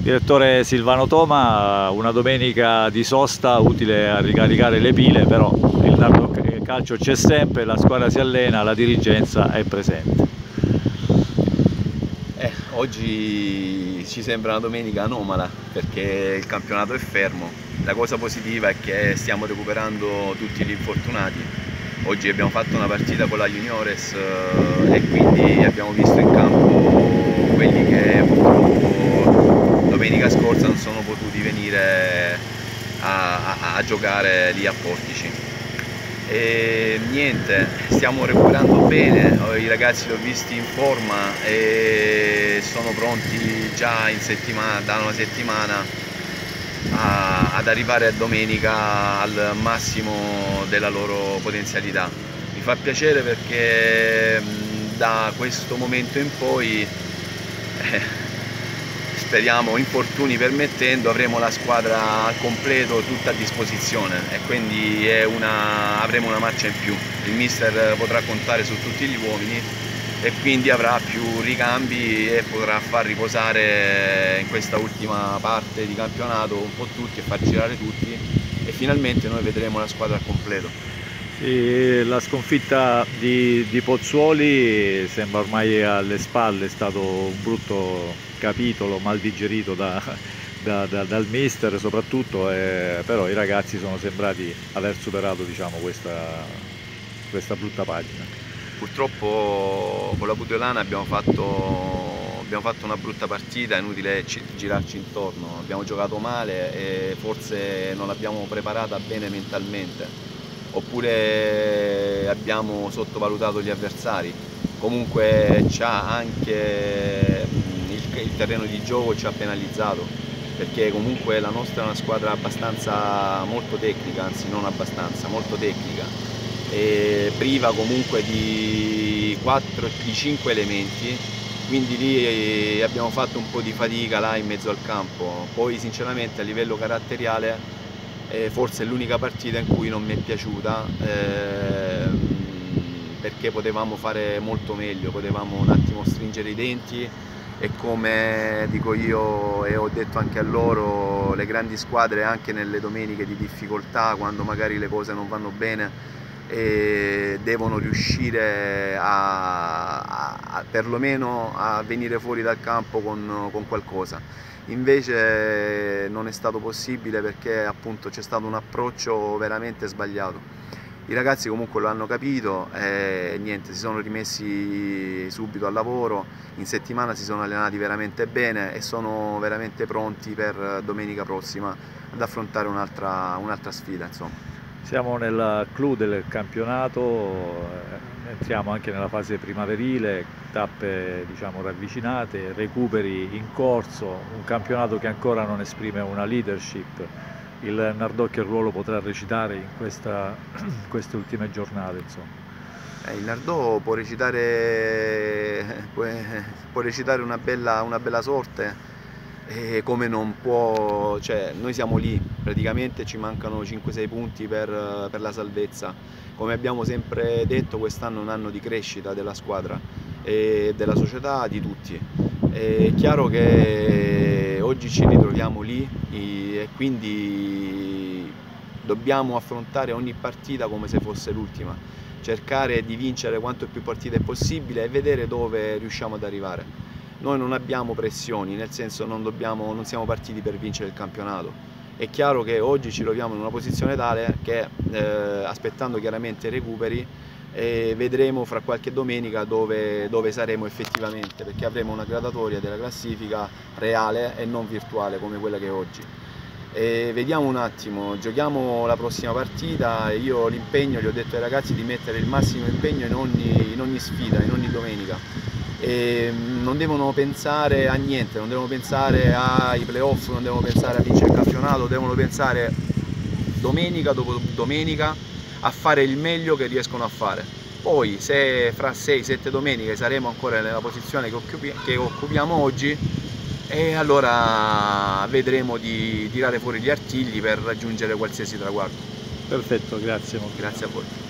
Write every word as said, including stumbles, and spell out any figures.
Direttore Silvano Toma, una domenica di sosta utile a ricaricare le pile, però il Nardo Calcio c'è sempre, la squadra si allena, la dirigenza è presente. Eh, oggi ci sembra una domenica anomala perché il campionato è fermo. La cosa positiva è che stiamo recuperando tutti gli infortunati. Oggi abbiamo fatto una partita con la Juniores eh, e quindi abbiamo visto in campo quelli che purtroppo domenica scorsa non sono potuti venire a, a, a giocare lì a Portici. E niente, stiamo recuperando bene, i ragazzi li ho visti in forma e sono pronti già in settimana, da una settimana a, ad arrivare a domenica al massimo della loro potenzialità. Mi fa piacere perché da questo momento in poi eh, speriamo, infortuni permettendo, avremo la squadra al completo, tutta a disposizione e quindi è una, avremo una marcia in più. Il mister potrà contare su tutti gli uomini e quindi avrà più ricambi e potrà far riposare in questa ultima parte di campionato un po' tutti e far girare tutti e finalmente noi vedremo la squadra al completo. Sì, la sconfitta di, di Pozzuoli sembra ormai alle spalle, è stato un brutto capitolo, mal digerito da, da, da, dal mister soprattutto, eh, però i ragazzi sono sembrati aver superato, diciamo, questa, questa brutta pagina. Purtroppo con la Puteolana abbiamo fatto, abbiamo fatto una brutta partita, è inutile girarci intorno, abbiamo giocato male e forse non l'abbiamo preparata bene mentalmente. Oppure abbiamo sottovalutato gli avversari. Comunque c'ha anche il, il terreno di gioco ci ha penalizzato, perché comunque la nostra è una squadra abbastanza molto tecnica, anzi non abbastanza, molto tecnica, e priva comunque di quattro di cinque elementi, quindi lì abbiamo fatto un po' di fatica là in mezzo al campo. Poi sinceramente a livello caratteriale Eh, forse è l'unica partita in cui non mi è piaciuta eh, perché potevamo fare molto meglio, potevamo un attimo stringere i denti e come dico io e ho detto anche a loro, le grandi squadre anche nelle domeniche di difficoltà, quando magari le cose non vanno bene, e devono riuscire a, a, a perlomeno a venire fuori dal campo con, con qualcosa. Invece non è stato possibile perché appunto c'è stato un approccio veramente sbagliato. I ragazzi comunque lo hanno capito e niente, si sono rimessi subito al lavoro, in settimana si sono allenati veramente bene e sono veramente pronti per domenica prossima ad affrontare un'altra un'altra sfida, insomma. Siamo nel clou del campionato, entriamo anche nella fase primaverile, tappe, diciamo, ravvicinate, recuperi in corso, un campionato che ancora non esprime una leadership. Il Nardò che ruolo potrà recitare in, questa, in queste ultime giornate, insomma? Eh, il Nardò può recitare, può, può recitare una bella, una bella sorte. E come non può, cioè noi siamo lì, praticamente ci mancano cinque sei punti per, per la salvezza. Come abbiamo sempre detto, quest'anno è un anno di crescita della squadra e della società, di tutti. È chiaro che oggi ci ritroviamo lì e quindi dobbiamo affrontare ogni partita come se fosse l'ultima, cercare di vincere quanto più partite possibile e vedere dove riusciamo ad arrivare. Noi non abbiamo pressioni, nel senso non, dobbiamo, non siamo partiti per vincere il campionato. È chiaro che oggi ci troviamo in una posizione tale che, eh, aspettando chiaramente i recuperi, eh, vedremo fra qualche domenica dove, dove saremo effettivamente, perché avremo una gradatoria della classifica reale e non virtuale come quella che è oggi. E vediamo un attimo, giochiamo la prossima partita, io l'impegno, gli ho detto ai ragazzi di mettere il massimo impegno in ogni, in ogni sfida, in ogni domenica. E non devono pensare a niente, non devono pensare ai playoff, non devono pensare a vincere il campionato, devono pensare domenica dopo domenica a fare il meglio che riescono a fare. Poi se fra sei sette domeniche saremo ancora nella posizione che, occupi che occupiamo oggi, e allora vedremo di tirare fuori gli artigli per raggiungere qualsiasi traguardo. Perfetto, grazie. Grazie a voi.